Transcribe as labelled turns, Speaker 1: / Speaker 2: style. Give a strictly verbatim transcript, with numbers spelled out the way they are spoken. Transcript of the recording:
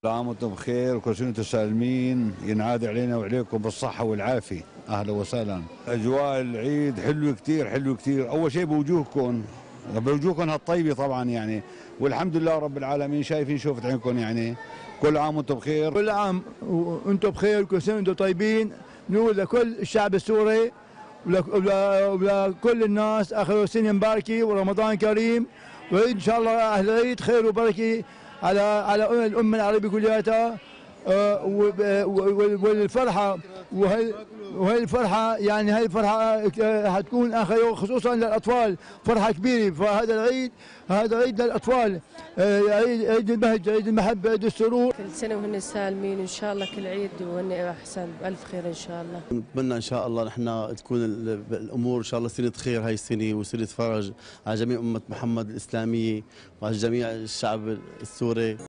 Speaker 1: كل عام وانتم بخير وكل سنه وانتم سالمين، ينعاد علينا وعليكم بالصحه والعافيه. اهلا وسهلا. اجواء العيد حلوه كثير، حلوه كثير. اول شيء بوجوهكم، بوجوهكم هالطيبه طبعا يعني، والحمد لله رب العالمين. شايفين شوفة عينكم يعني. كل عام وانتم بخير.
Speaker 2: كل عام وانتم بخير وكل سنه وانتم طيبين. نقول لكل الشعب السوري ولكل الناس اخر سنه مباركه ورمضان كريم، وان شاء الله اهل العيد خير وبركه على على الامه العربيه كلياتها. والفرحه وهي وهي الفرحه يعني هي الفرحه حتكون اخر يوم خصوصا للاطفال، فرحه كبيره. فهذا العيد هذا عيد للاطفال، عيد عيد البهجه، عيد المحبه، عيد السرور.
Speaker 3: كل سنه وهن سالمين ان شاء الله، كل عيد وهن احسن بالف خير ان شاء الله.
Speaker 4: نتمنى ان شاء الله نحن تكون الامور ان شاء الله سنه خير هاي السنه، وسنه فرج على جميع امه محمد الاسلاميه وعلى جميع الشعب السوري.